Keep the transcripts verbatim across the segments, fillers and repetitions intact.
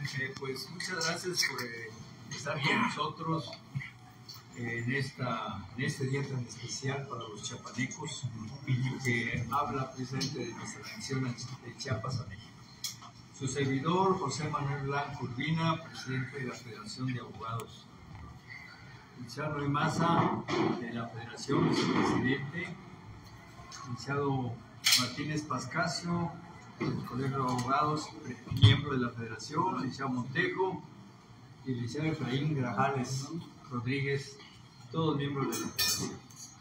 Eh, pues muchas gracias por eh, estar con nosotros eh, en, esta, en este día tan especial para los chiapanecos y que habla precisamente de nuestra anexión de Chiapas a México. Su servidor, José Manuel Blanco Urbina, presidente de la Federación de Abogados. Licenciado Noé Maza, de la Federación, vicepresidente. Licenciado Martínez Pascasio, del Colegio de Abogados, miembro de la Federación. Licenciado Montejo y el licenciado Efraín Grajales Rodríguez, todos miembros de la Federación.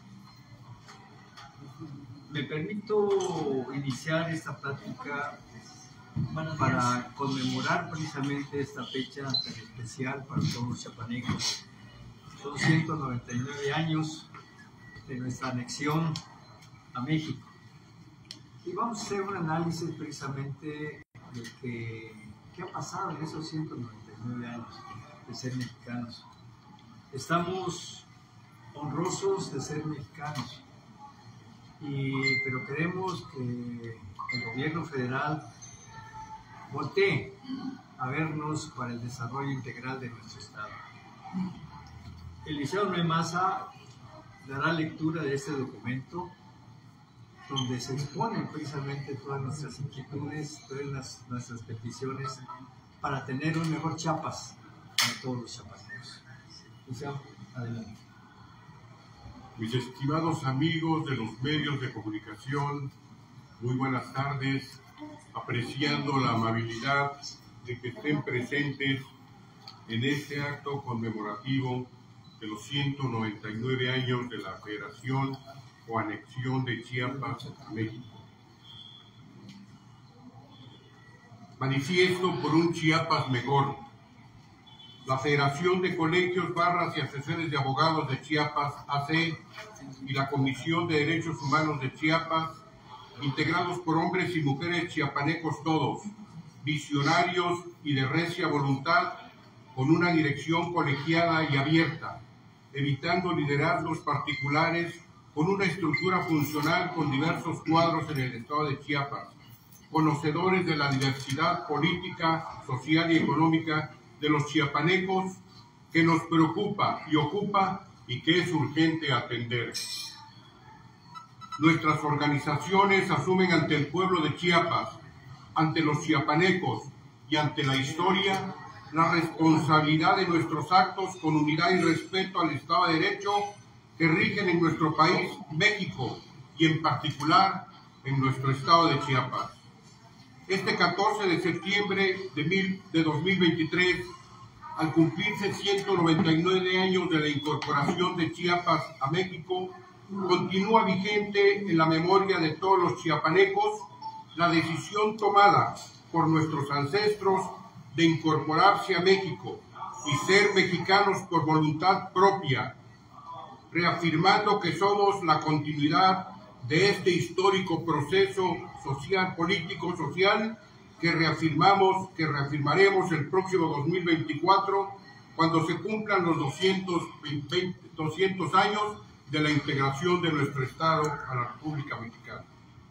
Me permito iniciar esta plática para conmemorar precisamente esta fecha tan especial para todos los chiapanecos. Son ciento noventa y nueve años de nuestra anexión a México. Y vamos a hacer un análisis precisamente de que, qué ha pasado en esos ciento noventa y nueve años de ser mexicanos. Estamos honrosos de ser mexicanos, y, pero queremos que el gobierno federal voltee a vernos para el desarrollo integral de nuestro estado. El licenciado Noé Maza dará lectura de este documento donde se exponen precisamente todas nuestras inquietudes, todas las, nuestras peticiones para tener un mejor Chiapas para todos los chiapanecos. Licenciado, adelante. Mis estimados amigos de los medios de comunicación, muy buenas tardes, apreciando la amabilidad de que estén presentes en este acto conmemorativo de los ciento noventa y nueve años de la Federación o anexión de Chiapas a México. Manifiesto por un Chiapas mejor. La Federación de Colegios, Barras y Asociaciones de Abogados de Chiapas, A C, y la Comisión de Derechos Humanos de Chiapas, integrados por hombres y mujeres chiapanecos todos, visionarios y de recia voluntad, con una dirección colegiada y abierta, evitando liderazgos particulares, con una estructura funcional con diversos cuadros en el estado de Chiapas, conocedores de la diversidad política, social y económica de los chiapanecos que nos preocupa y ocupa y que es urgente atender. Nuestras organizaciones asumen ante el pueblo de Chiapas, ante los chiapanecos y ante la historia la responsabilidad de nuestros actos con unidad y respeto al Estado de Derecho que rigen en nuestro país, México, y en particular en nuestro estado de Chiapas. Este catorce de septiembre de, mil, de dos mil veintitrés, al cumplirse ciento noventa y nueve años de la incorporación de Chiapas a México, continúa vigente en la memoria de todos los chiapanecos la decisión tomada por nuestros ancestros de incorporarse a México y ser mexicanos por voluntad propia, reafirmando que somos la continuidad de este histórico proceso social, político, social, que reafirmamos, que reafirmaremos el próximo dos mil veinticuatro, cuando se cumplan los doscientos, veinte, doscientos años de la integración de nuestro Estado a la República Mexicana.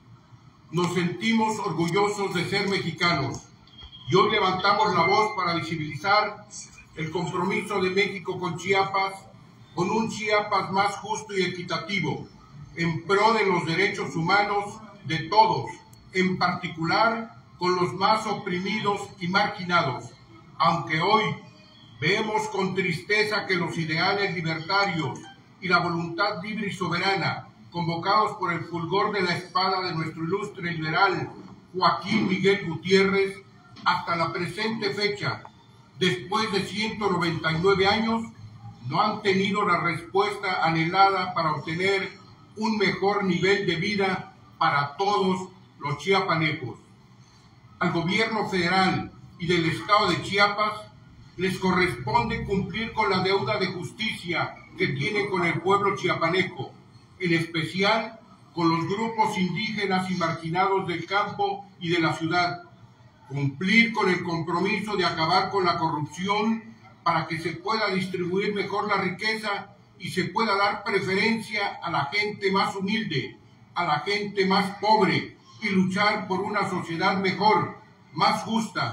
Nos sentimos orgullosos de ser mexicanos y hoy levantamos la voz para visibilizar el compromiso de México con Chiapas, con un Chiapas más justo y equitativo, en pro de los derechos humanos de todos, en particular con los más oprimidos y marginados, aunque hoy vemos con tristeza que los ideales libertarios y la voluntad libre y soberana, convocados por el fulgor de la espada de nuestro ilustre liberal Joaquín Miguel Gutiérrez, hasta la presente fecha, después de ciento noventa y nueve años, no han tenido la respuesta anhelada para obtener un mejor nivel de vida para todos los chiapanecos. Al gobierno federal y del estado de Chiapas les corresponde cumplir con la deuda de justicia que tienen con el pueblo chiapaneco, en especial con los grupos indígenas y marginados del campo y de la ciudad, cumplir con el compromiso de acabar con la corrupción para que se pueda distribuir mejor la riqueza y se pueda dar preferencia a la gente más humilde, a la gente más pobre, y luchar por una sociedad mejor, más justa,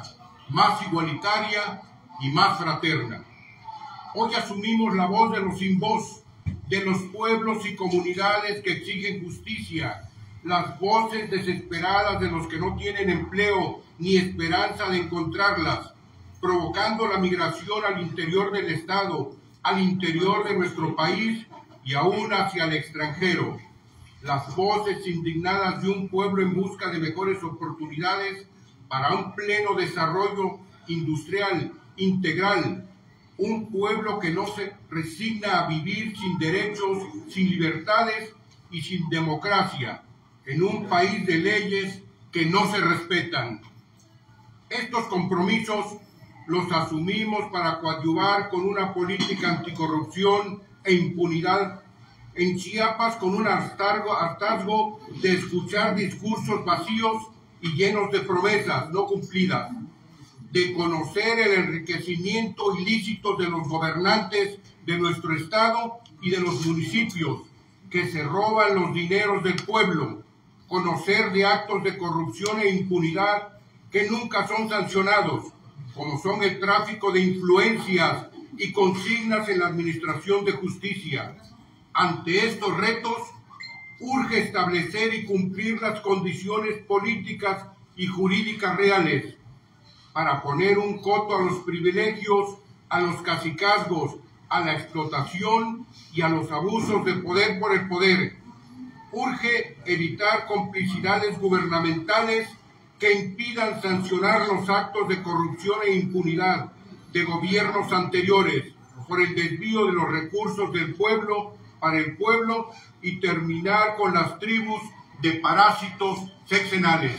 más igualitaria y más fraterna. Hoy asumimos la voz de los sin voz, de los pueblos y comunidades que exigen justicia, las voces desesperadas de los que no tienen empleo ni esperanza de encontrarlas, provocando la migración al interior del Estado, al interior de nuestro país y aún hacia el extranjero. Las voces indignadas de un pueblo en busca de mejores oportunidades para un pleno desarrollo industrial, integral, un pueblo que no se resigna a vivir sin derechos, sin libertades y sin democracia, en un país de leyes que no se respetan. Estos compromisos los asumimos para coadyuvar con una política anticorrupción e impunidad en Chiapas, con un hartazgo, hartazgo de escuchar discursos vacíos y llenos de promesas no cumplidas, de conocer el enriquecimiento ilícito de los gobernantes de nuestro estado y de los municipios que se roban los dineros del pueblo, conocer de actos de corrupción e impunidad que nunca son sancionados, como son el tráfico de influencias y consignas en la administración de justicia. Ante estos retos, urge establecer y cumplir las condiciones políticas y jurídicas reales para poner un coto a los privilegios, a los cacicazgos, a la explotación y a los abusos de poder por el poder. Urge evitar complicidades gubernamentales que impidan sancionar los actos de corrupción e impunidad de gobiernos anteriores por el desvío de los recursos del pueblo para el pueblo y terminar con las tribus de parásitos sexenales.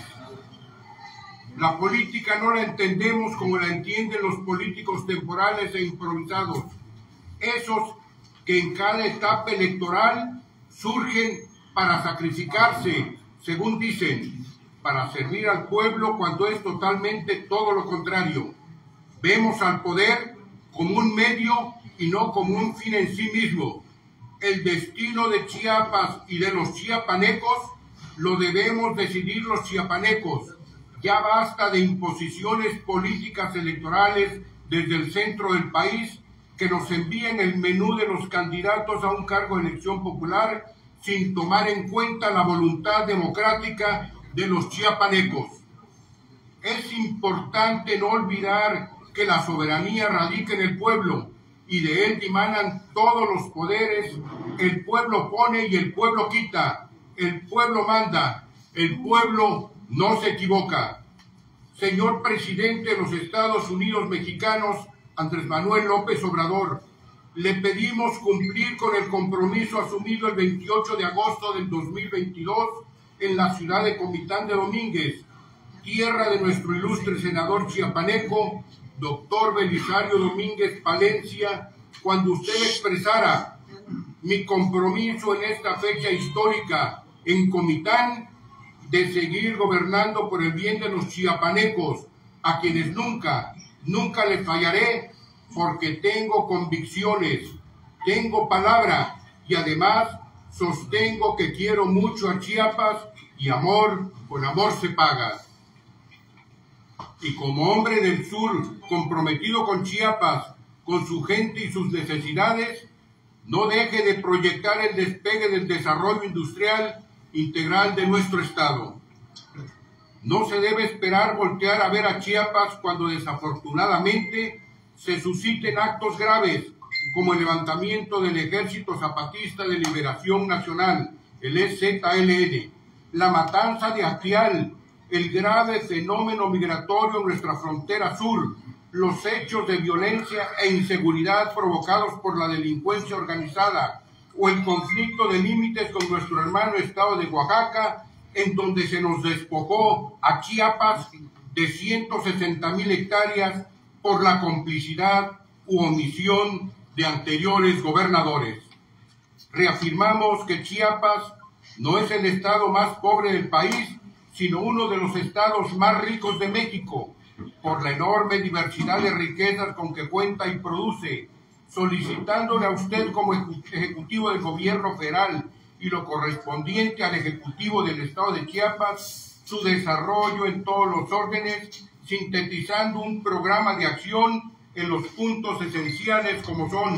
La política no la entendemos como la entienden los políticos temporales e improvisados, esos que en cada etapa electoral surgen para sacrificarse, según dicen, para servir al pueblo, cuando es totalmente todo lo contrario. Vemos al poder como un medio y no como un fin en sí mismo. El destino de Chiapas y de los chiapanecos lo debemos decidir los chiapanecos. Ya basta de imposiciones políticas electorales desde el centro del país que nos envíen el menú de los candidatos a un cargo de elección popular sin tomar en cuenta la voluntad democrática de los chiapanecos. Es importante no olvidar que la soberanía radica en el pueblo y de él dimanan todos los poderes. El pueblo pone y el pueblo quita, el pueblo manda, el pueblo no se equivoca. Señor presidente de los Estados Unidos mexicanos, Andrés Manuel López Obrador, le pedimos cumplir con el compromiso asumido el veintiocho de agosto del dos mil veintidós en la ciudad de Comitán de Domínguez, tierra de nuestro ilustre senador chiapaneco, doctor Belisario Domínguez Palencia, cuando usted expresara: mi compromiso en esta fecha histórica en Comitán de seguir gobernando por el bien de los chiapanecos, a quienes nunca, nunca les fallaré, porque tengo convicciones, tengo palabra y además sostengo que quiero mucho a Chiapas y amor con amor se paga. Y como hombre del sur comprometido con Chiapas, con su gente y sus necesidades, no deje de proyectar el despegue del desarrollo industrial integral de nuestro estado. No se debe esperar voltear a ver a Chiapas cuando desafortunadamente se susciten actos graves como el levantamiento del Ejército Zapatista de Liberación Nacional, el E Z L N, la matanza de Acteal, el grave fenómeno migratorio en nuestra frontera sur, los hechos de violencia e inseguridad provocados por la delincuencia organizada, o el conflicto de límites con nuestro hermano estado de Oaxaca, en donde se nos despojó a Chiapas de ciento sesenta mil hectáreas por la complicidad u omisión de anteriores gobernadores. Reafirmamos que Chiapas no es el estado más pobre del país, sino uno de los estados más ricos de México, por la enorme diversidad de riquezas con que cuenta y produce, solicitándole a usted como ejecutivo del gobierno federal y lo correspondiente al ejecutivo del estado de Chiapas, su desarrollo en todos los órdenes, sintetizando un programa de acción en los puntos esenciales como son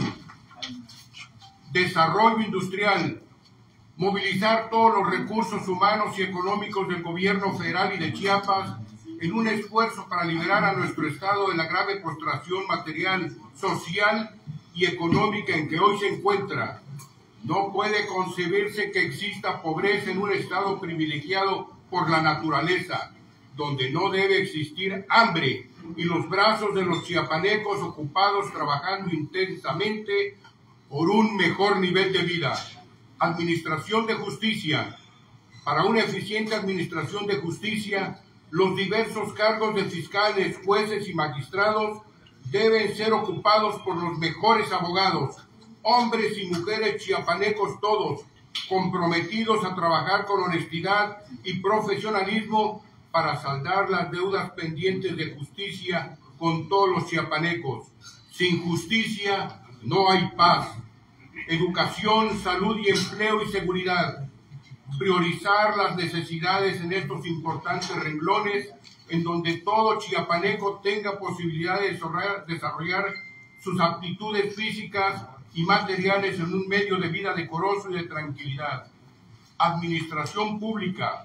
desarrollo industrial, movilizar todos los recursos humanos y económicos del gobierno federal y de Chiapas en un esfuerzo para liberar a nuestro estado de la grave postración material, social y económica en que hoy se encuentra. No puede concebirse que exista pobreza en un estado privilegiado por la naturaleza, donde no debe existir hambre y los brazos de los chiapanecos ocupados trabajando intensamente por un mejor nivel de vida. Administración de justicia. Para una eficiente administración de justicia, los diversos cargos de fiscales, jueces y magistrados deben ser ocupados por los mejores abogados, hombres y mujeres chiapanecos todos, comprometidos a trabajar con honestidad y profesionalismo para saldar las deudas pendientes de justicia con todos los chiapanecos. Sin justicia no hay paz. Educación, salud y empleo y seguridad. Priorizar las necesidades en estos importantes renglones en donde todo chiapaneco tenga posibilidad de desarrollar sus aptitudes físicas y materiales en un medio de vida decoroso y de tranquilidad. Administración pública.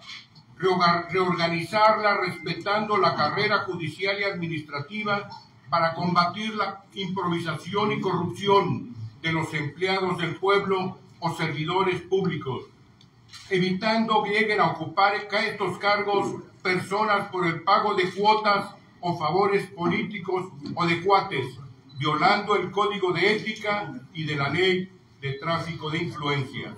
Reorganizarla respetando la carrera judicial y administrativa para combatir la improvisación y corrupción de los empleados del pueblo o servidores públicos, evitando que lleguen a ocupar estos cargos personas por el pago de cuotas o favores políticos o de cuates, violando el código de ética y de la ley de tráfico de influencias.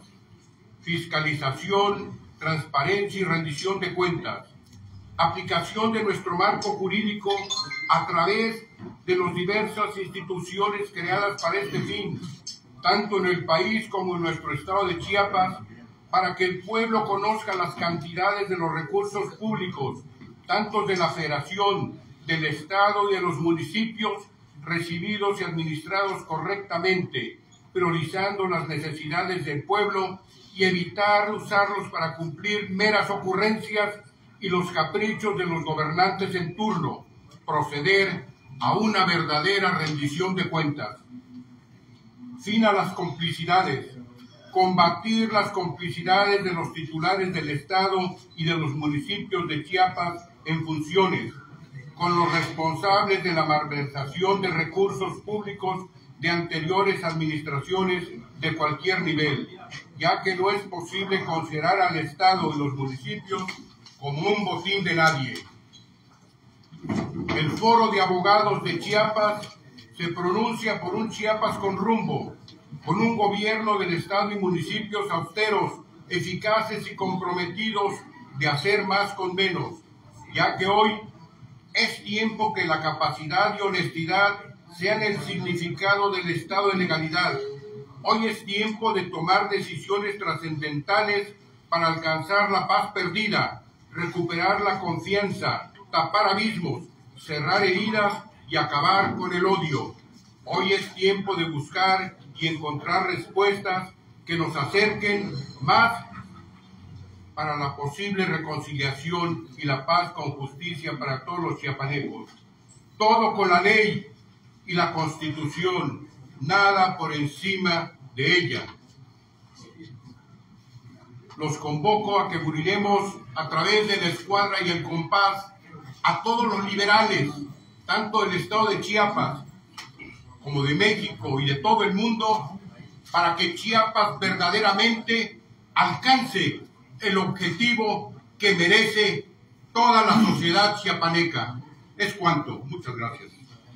Fiscalización, transparencia y rendición de cuentas. Aplicación de nuestro marco jurídico a través de las diversas instituciones creadas para este fin, tanto en el país como en nuestro estado de Chiapas, para que el pueblo conozca las cantidades de los recursos públicos, tanto de la Federación, del Estado y de los municipios, recibidos y administrados correctamente, priorizando las necesidades del pueblo y evitar usarlos para cumplir meras ocurrencias y los caprichos de los gobernantes en turno, proceder a una verdadera rendición de cuentas. Fin a las complicidades. Combatir las complicidades de los titulares del Estado y de los municipios de Chiapas en funciones, con los responsables de la malversación de recursos públicos de anteriores administraciones de cualquier nivel, ya que no es posible considerar al Estado y los municipios como un botín de nadie. El Foro de Abogados de Chiapas se pronuncia por un Chiapas con rumbo, con un gobierno del Estado y municipios austeros, eficaces y comprometidos de hacer más con menos, ya que hoy es tiempo que la capacidad y honestidad sean el significado del estado de legalidad. Hoy es tiempo de tomar decisiones trascendentales para alcanzar la paz perdida, recuperar la confianza, tapar abismos, cerrar heridas y acabar con el odio. Hoy es tiempo de buscar y encontrar respuestas que nos acerquen más para la posible reconciliación y la paz con justicia para todos los chiapanecos. Todo con la ley y la Constitución, nada por encima de ella. Los convoco a que uniremos a través de la escuadra y el compás a todos los liberales, tanto del estado de Chiapas como de México y de todo el mundo, para que Chiapas verdaderamente alcance el objetivo que merece toda la sociedad chiapaneca. Es cuanto. Muchas gracias.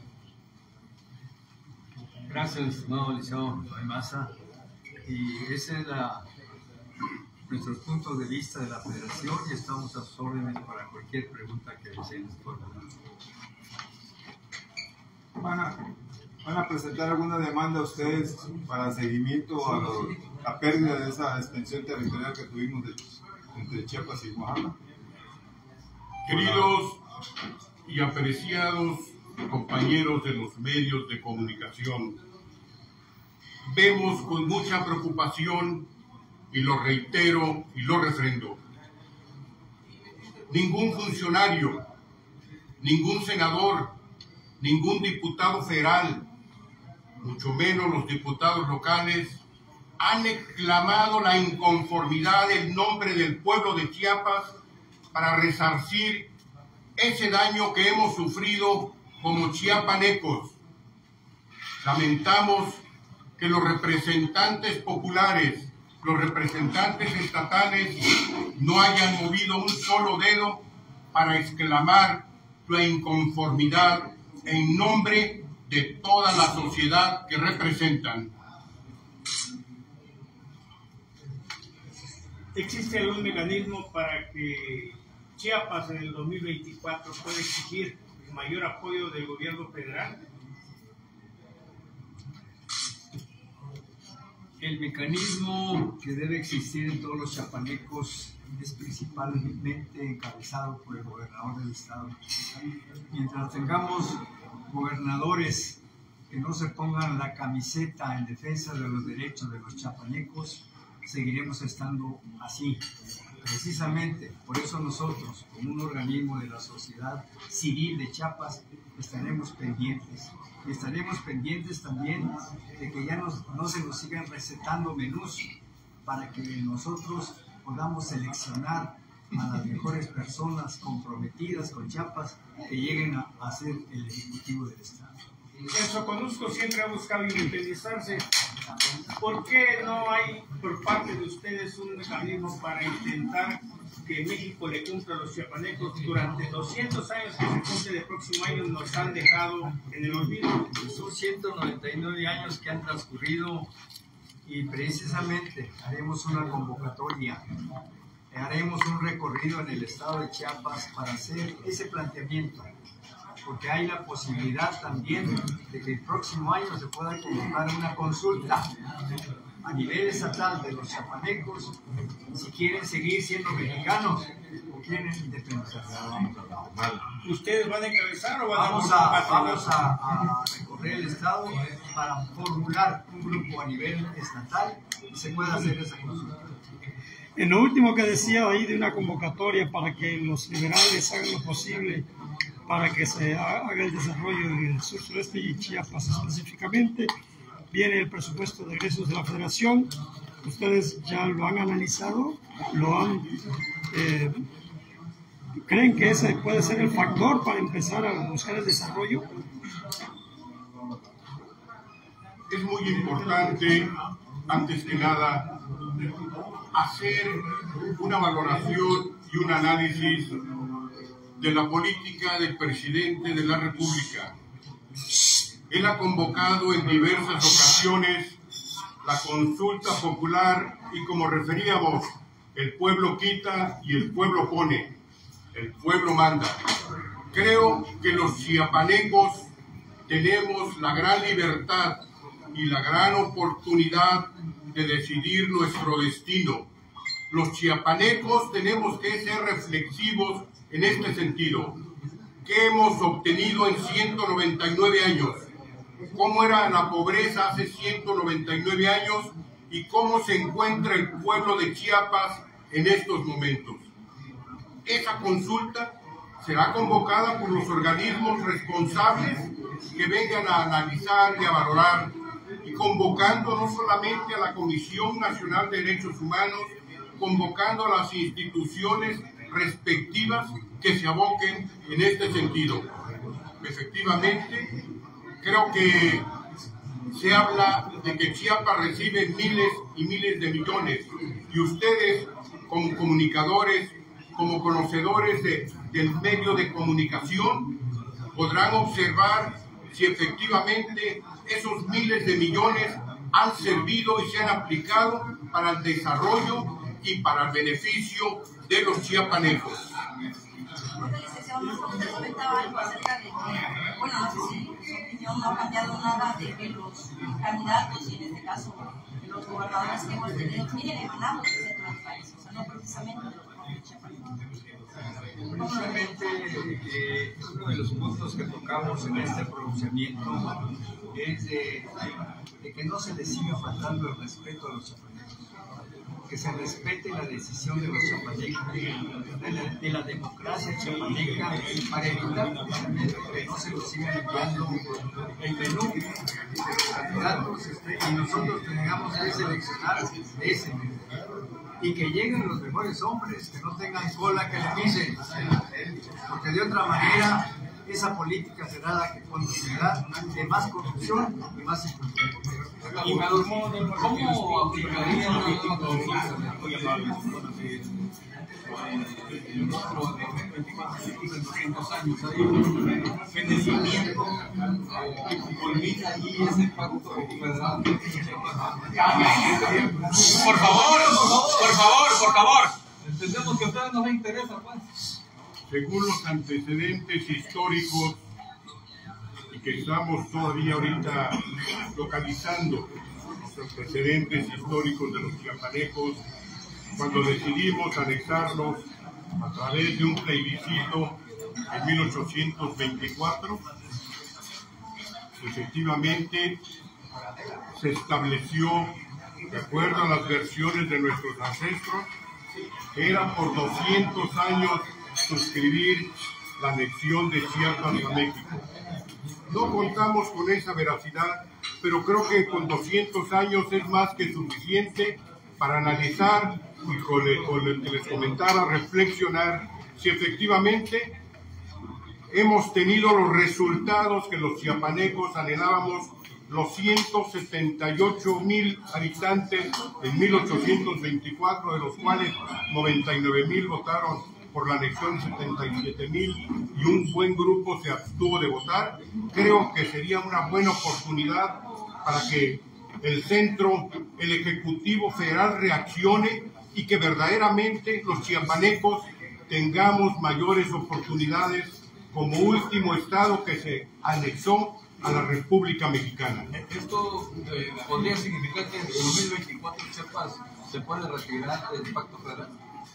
Gracias, estimado licenciado Maza. Y ese es la, nuestros puntos de vista de la Federación y estamos a sus órdenes para cualquier pregunta que deseen formular. ¿Van a, ¿Van a presentar alguna demanda ustedes para seguimiento a lo, la pérdida de esa extensión territorial que tuvimos de, entre Chiapas y Oaxaca? Queridos y apreciados compañeros de los medios de comunicación, vemos con mucha preocupación, y lo reitero y lo refrendo, ningún funcionario ningún senador, ningún diputado federal, mucho menos los diputados locales, han exclamado la inconformidad en nombre del pueblo de Chiapas para resarcir ese daño que hemos sufrido como chiapanecos. Lamentamos que los representantes populares, los representantes estatales, no hayan movido un solo dedo para exclamar la inconformidad en nombre de toda la sociedad que representan. ¿Existe algún mecanismo para que Chiapas en el dos mil veinticuatro pueda exigir mayor apoyo del gobierno federal? El mecanismo que debe existir en todos los chiapanecos es principalmente encabezado por el gobernador del estado. Mientras tengamos gobernadores que no se pongan la camiseta en defensa de los derechos de los chiapanecos, seguiremos estando así. Precisamente por eso nosotros, como un organismo de la sociedad civil de Chiapas, estaremos pendientes. Y estaremos pendientes también de que ya nos, no se nos sigan recetando menús para que nosotros podamos seleccionar a las mejores personas comprometidas con Chiapas que lleguen a, a ser el ejecutivo del estado. En Soconusco siempre ha buscado independizarse. ¿Por qué no hay por parte de ustedes un mecanismo para intentar que México le cumpla a los chiapanecos? Durante doscientos años que se cumple el próximo año nos han dejado en el olvido. Son ciento noventa y nueve años que han transcurrido y precisamente haremos una convocatoria, haremos un recorrido en el estado de Chiapas para hacer ese planteamiento, porque hay la posibilidad también de que el próximo año se pueda convocar una consulta a nivel estatal de los chiapanecos si quieren seguir siendo mexicanos o quieren independizarse. ¿Ustedes van a encabezar o van vamos a, a Vamos a, a recorrer el estado para formular un grupo a nivel estatal y se pueda hacer esa consulta. En lo último que decía ahí de una convocatoria para que los liberales hagan lo posible para que se haga el desarrollo en el sur sureste y Chiapas específicamente, viene el presupuesto de egresos de la Federación. ¿Ustedes ya lo han analizado? ¿Lo han, eh, creen que ese puede ser el factor para empezar a buscar el desarrollo? Es muy importante, antes que nada, hacer una valoración y un análisis de la política del presidente de la República. Él ha convocado en diversas ocasiones la consulta popular y, como referíamos, el pueblo quita y el pueblo pone, el pueblo manda. Creo que los chiapanecos tenemos la gran libertad y la gran oportunidad de decidir nuestro destino. Los chiapanecos tenemos que ser reflexivos en este sentido. ¿Qué hemos obtenido en ciento noventa y nueve años? ¿Cómo era la pobreza hace ciento noventa y nueve años? ¿Y cómo se encuentra el pueblo de Chiapas en estos momentos? Esa consulta será convocada por los organismos responsables que vengan a analizar y a valorar, y convocando no solamente a la Comisión Nacional de Derechos Humanos, convocando a las instituciones respectivas que se aboquen en este sentido. Efectivamente, creo que se habla de que Chiapas recibe miles y miles de millones, y ustedes, como comunicadores, como conocedores de, del medio de comunicación, podrán observar si efectivamente esos miles de millones han servido y se han aplicado para el desarrollo y para el beneficio de los chiapanecos. Usted comentaba algo acerca de que, bueno, no sé si su opinión no ha cambiado nada de que los candidatos, y en este caso los gobernadores que hemos tenido, vienen emanados del centro del país, o sea, no precisamente de los propios chiapanecos. Precisamente eh, uno de los puntos que tocamos en este pronunciamiento es de, de que no se les siga faltando el respeto a los chiapanecos. que se respete la decisión de los chapanecos, de la, de la democracia chapaneca, para evitar que no se los sigan enviando el menú de los candidatos este, y nosotros tengamos que seleccionar ese menú. Y que lleguen los mejores hombres, que no tengan cola que le pisen, porque de otra manera esa política será la que conducirá de más corrupción y más injusticia. ¿Cómo aplicaría la doscientos años hay un envejecimiento que culmina ahí ese pacto federal? Por favor, por favor, por favor. Entendemos que a ustedes no les interesa, pues. Según los antecedentes históricos y que estamos todavía ahorita localizando los antecedentes históricos de los chiapanecos, cuando decidimos anexarnos a través de un plebiscito en mil ochocientos veinticuatro, efectivamente se estableció, de acuerdo a las versiones de nuestros ancestros, que era por doscientos años suscribir la anexión de Chiapas a México. No contamos con esa veracidad, pero creo que con doscientos años es más que suficiente para analizar y con el, con el que les comentara, reflexionar si efectivamente hemos tenido los resultados que los chiapanecos anhelábamos, los ciento setenta y ocho mil habitantes en mil ochocientos veinticuatro, de los cuales noventa y nueve mil votaron por la anexión, setenta y siete mil, y un buen grupo se abstuvo de votar. Creo que sería una buena oportunidad para que el centro, el Ejecutivo Federal reaccione y que verdaderamente los chiapanecos tengamos mayores oportunidades como último estado que se anexó a la República Mexicana. ¿Esto eh, podría significar que en dos mil veinticuatro Chiapas se puede retirar del Pacto Federal?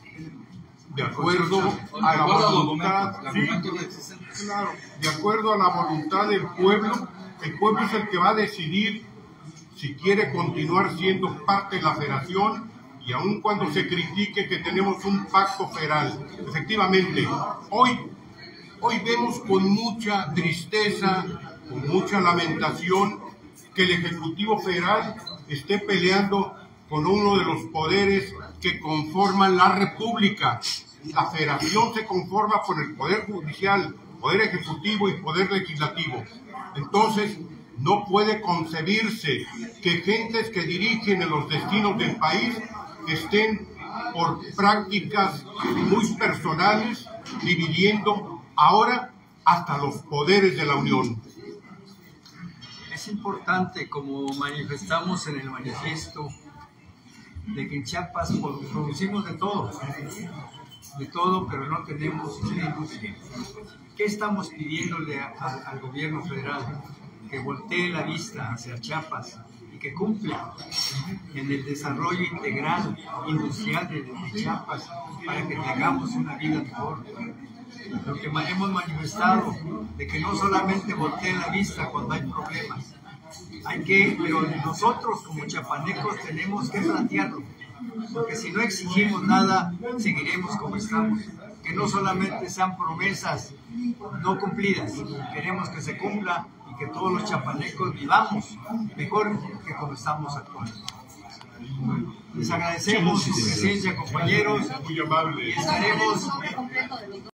De acuerdo a la voluntad, sí, claro, de acuerdo a la voluntad del pueblo, el pueblo es el que va a decidir si quiere continuar siendo parte de la federación, y aun cuando se critique que tenemos un pacto federal, efectivamente, hoy, hoy vemos con mucha tristeza, con mucha lamentación, que el Ejecutivo Federal esté peleando con uno de los poderes que conforman la República. La federación se conforma por el Poder Judicial, Poder Ejecutivo y Poder Legislativo. Entonces, no puede concebirse que gentes que dirigen en los destinos del país estén por prácticas muy personales dividiendo ahora hasta los poderes de la Unión. Es importante, como manifestamos en el manifiesto, de que en Chiapas producimos de todo, de todo, pero no tenemos una industria. ¿Qué estamos pidiéndole a, a, al gobierno federal? Que voltee la vista hacia Chiapas y que cumpla en el desarrollo integral industrial de, de Chiapas para que tengamos una vida mejor. Lo que hemos manifestado, de que no solamente voltee la vista cuando hay problemas, hay que, pero nosotros como chiapanecos tenemos que plantearlo, porque si no exigimos nada, seguiremos como estamos. Que no solamente sean promesas no cumplidas, queremos que se cumpla y que todos los chiapanecos vivamos mejor que como estamos actuando. Les agradecemos su presencia, compañeros, muy amable. Y estaremos